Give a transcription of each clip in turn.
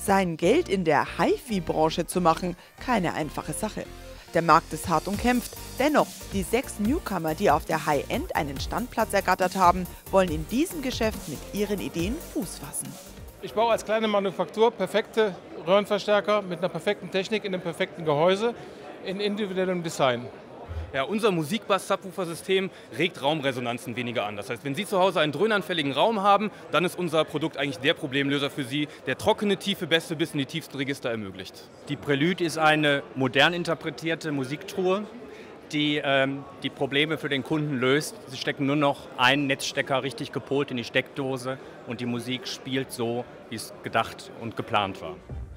Sein Geld in der HiFi-Branche zu machen, keine einfache Sache. Der Markt ist hart umkämpft. Dennoch, die 6 Newcomer, die auf der High-End einen Standplatz ergattert haben, wollen in diesem Geschäft mit ihren Ideen Fuß fassen. Ich baue als kleine Manufaktur perfekte Röhrenverstärker mit einer perfekten Technik in einem perfekten Gehäuse in individuellem Design. Ja, unser Musikbass-Subwoofer-System regt Raumresonanzen weniger an. Das heißt, wenn Sie zu Hause einen dröhnanfälligen Raum haben, dann ist unser Produkt eigentlich der Problemlöser für Sie, der trockene, tiefe Bässe bis in die tiefsten Register ermöglicht. Die Prelude ist eine modern interpretierte Musiktruhe, die die Probleme für den Kunden löst. Sie stecken nur noch einen Netzstecker richtig gepolt in die Steckdose und die Musik spielt so, wie es gedacht und geplant war.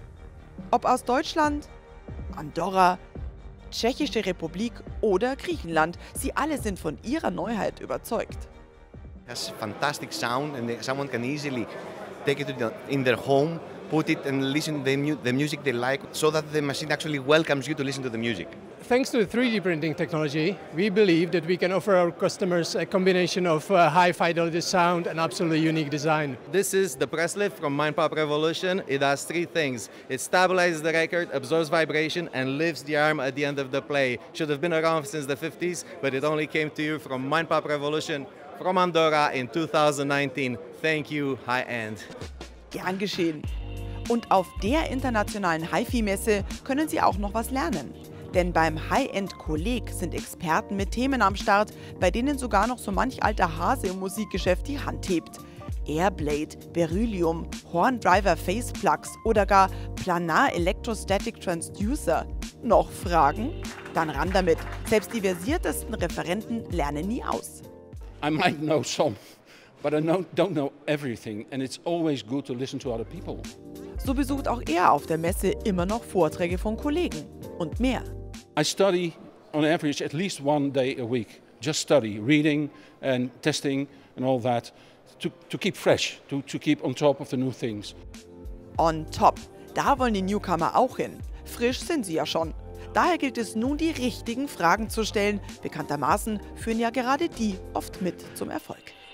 Ob aus Deutschland, Andorra, Tschechische Republik oder Griechenland, sie alle sind von ihrer Neuheit überzeugt. It has fantastic sound and someone can easily take it in their home, put it and listen to the music they like, so that the machine actually welcomes you to listen to the music. Thanks to the 3D printing technology, we believe that we can offer our customers a combination of high fidelity sound and absolutely unique design. This is the press lift from Mindpop Revolution. It does 3 things. It stabilizes the record, absorbs vibration, and lifts the arm at the end of the play. Should have been around since the 50s, but it only came to you from Mindpop Revolution from Andorra in 2019. Thank you, High End. Gern geschehen. Und auf der internationalen HiFi-Messe können Sie auch noch was lernen. Denn beim High-End-Kolleg sind Experten mit Themen am Start, bei denen sogar noch so manch alter Hase im Musikgeschäft die Hand hebt. Airblade, Beryllium, Horn-Driver Faceplugs oder gar Planar Electrostatic Transducer. Noch Fragen? Dann ran damit. Selbst die versiertesten Referenten lernen nie aus. I might know some, but I don't know everything, and it's always good to listen to other people. So besucht auch er auf der Messe immer noch Vorträge von Kollegen und mehr. I study on average at least 1 day a week. Just study, reading and testing and all that to keep fresh, to keep on top of the new things. On top, da wollen die Newcomer auch hin. Frisch sind sie ja schon. Daher gilt es nun, die richtigen Fragen zu stellen. Bekanntermaßen führen ja gerade die oft mit zum Erfolg.